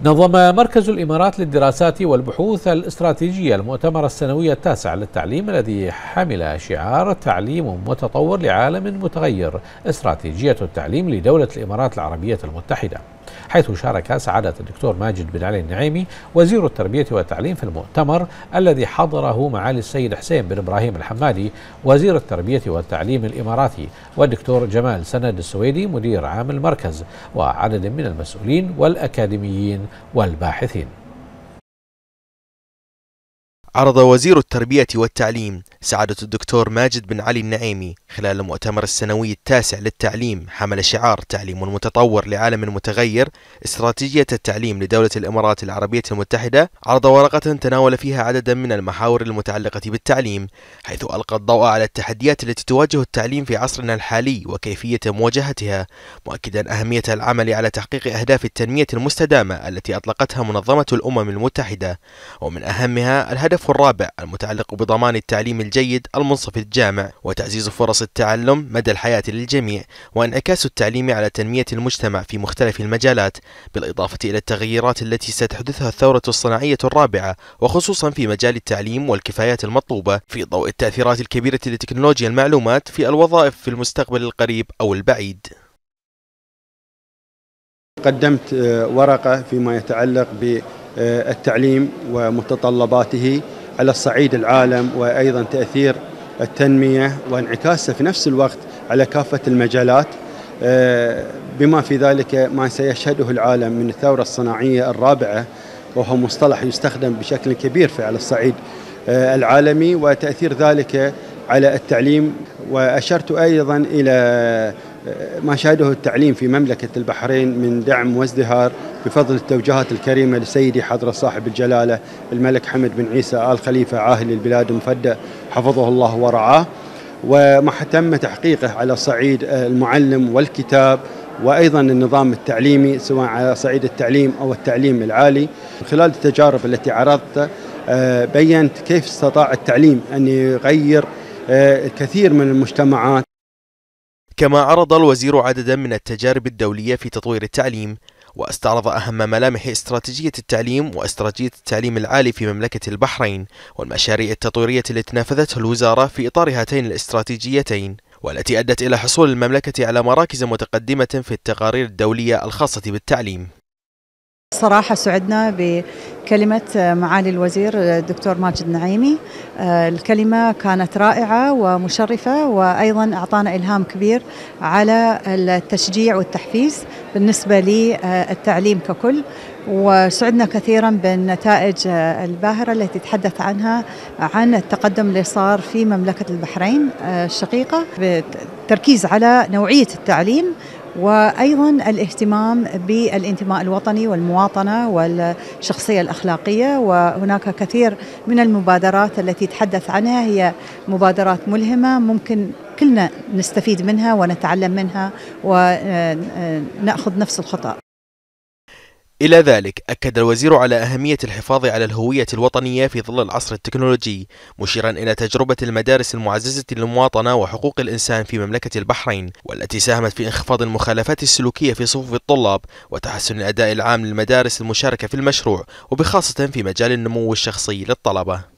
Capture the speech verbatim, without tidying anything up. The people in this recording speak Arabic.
نظم مركز الإمارات للدراسات والبحوث الاستراتيجية المؤتمر السنوي التاسع للتعليم الذي حمل شعار تعليم متطور لعالم متغير، استراتيجية التعليم لدولة الإمارات العربية المتحدة، حيث شارك سعادة الدكتور ماجد بن علي النعيمي وزير التربية والتعليم في المؤتمر الذي حضره معالي السيد حسين بن إبراهيم الحمادي وزير التربية والتعليم الإماراتي، والدكتور جمال سند السويدي مدير عام المركز، وعدد من المسؤولين والأكاديميين والباحثين. عرض وزير التربية والتعليم سعادة الدكتور ماجد بن علي النعيمي خلال المؤتمر السنوي التاسع للتعليم حمل شعار تعليم متطور لعالم متغير، استراتيجية التعليم لدولة الإمارات العربية المتحدة، عرض ورقة تناول فيها عددا من المحاور المتعلقة بالتعليم، حيث ألقى الضوء على التحديات التي تواجه التعليم في عصرنا الحالي وكيفية مواجهتها، مؤكدا أهمية العمل على تحقيق أهداف التنمية المستدامة التي أطلقتها منظمة الأمم المتحدة، ومن أهمها الهدف الرابع المتعلق بضمان التعليم الجيد المنصف الجامع وتعزيز فرص التعلم مدى الحياة للجميع، وانعكاس التعليم على تنمية المجتمع في مختلف المجالات، بالإضافة إلى التغييرات التي ستحدثها الثورة الصناعية الرابعة، وخصوصا في مجال التعليم والكفايات المطلوبة في ضوء التأثيرات الكبيرة لتكنولوجيا المعلومات في الوظائف في المستقبل القريب أو البعيد. قدمت ورقة فيما يتعلق بالتعليم ومتطلباته على الصعيد العالم، وأيضا تأثير التنمية وانعكاسه في نفس الوقت على كافة المجالات، بما في ذلك ما سيشهده العالم من الثورة الصناعية الرابعة، وهو مصطلح يستخدم بشكل كبير على الصعيد العالمي، وتأثير ذلك على التعليم. وأشرت أيضا إلى ما شهده التعليم في مملكة البحرين من دعم وازدهار بفضل التوجيهات الكريمة لسيدي حضرة صاحب الجلالة الملك حمد بن عيسى آل خليفة عاهل البلاد المفدى حفظه الله ورعاه، وما تم تحقيقه على صعيد المعلم والكتاب وأيضا النظام التعليمي سواء على صعيد التعليم أو التعليم العالي. من خلال التجارب التي عرضتها بينت كيف استطاع التعليم أن يغير الكثير من المجتمعات. كما عرض الوزير عددا من التجارب الدولية في تطوير التعليم، واستعرض أهم ملامح استراتيجية التعليم واستراتيجية التعليم العالي في مملكة البحرين، والمشاريع التطويرية التي نفذتها الوزارة في إطار هاتين الاستراتيجيتين، والتي أدت إلى حصول المملكة على مراكز متقدمة في التقارير الدولية الخاصة بالتعليم. صراحة سعدنا بكلمة معالي الوزير الدكتور ماجد النعيمي، الكلمة كانت رائعة ومشرفة، وأيضا أعطانا إلهام كبير على التشجيع والتحفيز بالنسبة للتعليم ككل، وسعدنا كثيرا بالنتائج الباهرة التي تحدث عنها عن التقدم اللي صار في مملكة البحرين الشقيقة، بالتركيز على نوعية التعليم وأيضا الاهتمام بالانتماء الوطني والمواطنة والشخصية الأخلاقية. وهناك كثير من المبادرات التي تحدث عنها هي مبادرات ملهمة ممكن كلنا نستفيد منها ونتعلم منها ونأخذ نفس الخطأ. إلى ذلك أكد الوزير على أهمية الحفاظ على الهوية الوطنية في ظل العصر التكنولوجي، مشيرا إلى تجربة المدارس المعززة للمواطنة وحقوق الإنسان في مملكة البحرين، والتي ساهمت في انخفاض المخالفات السلوكية في صفوف الطلاب وتحسن الأداء العام للمدارس المشاركة في المشروع، وبخاصة في مجال النمو الشخصي للطلبة.